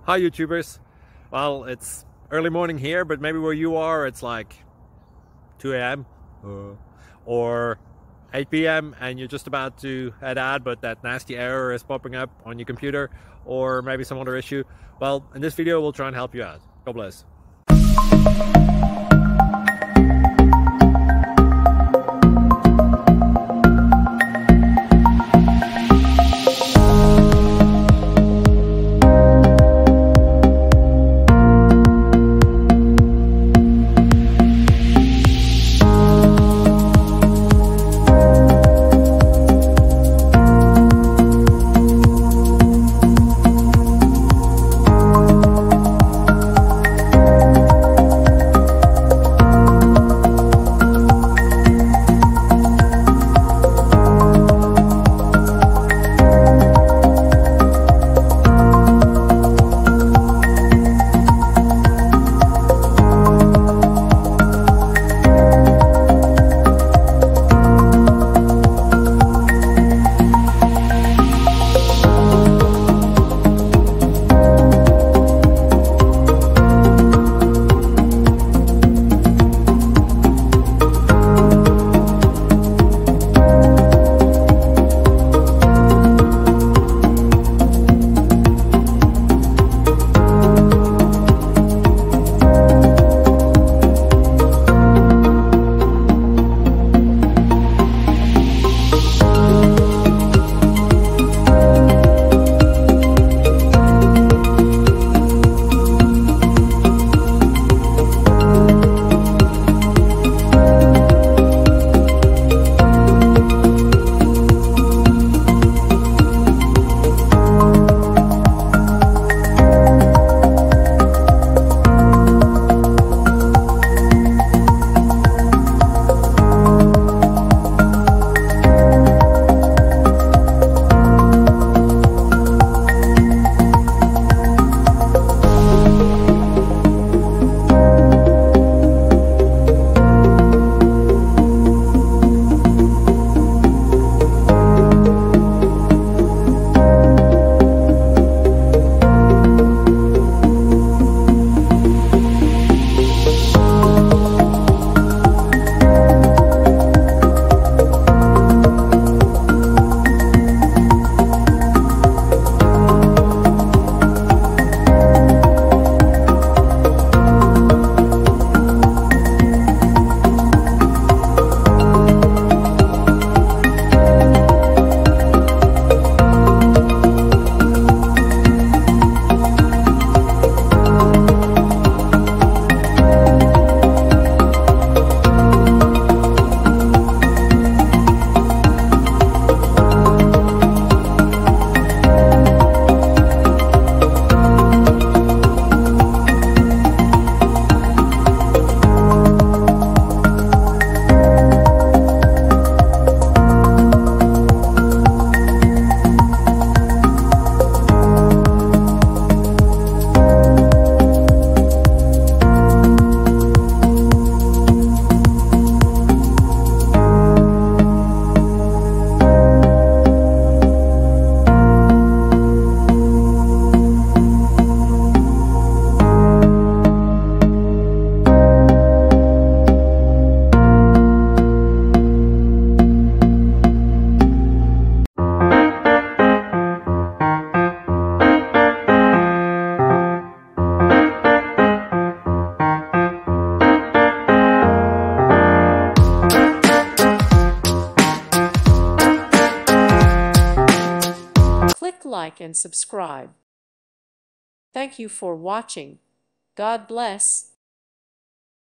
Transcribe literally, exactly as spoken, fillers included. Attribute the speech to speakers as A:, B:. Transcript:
A: Hi YouTubers. Well, it's early morning here, but maybe where you are it's like two A M uh, or eight P M and you're just about to head out, but that nasty error is popping up on your computer, or maybe some other issue. Well, in this video we'll try and help you out. God bless.
B: Click like and subscribe. Thank you for watching. God bless.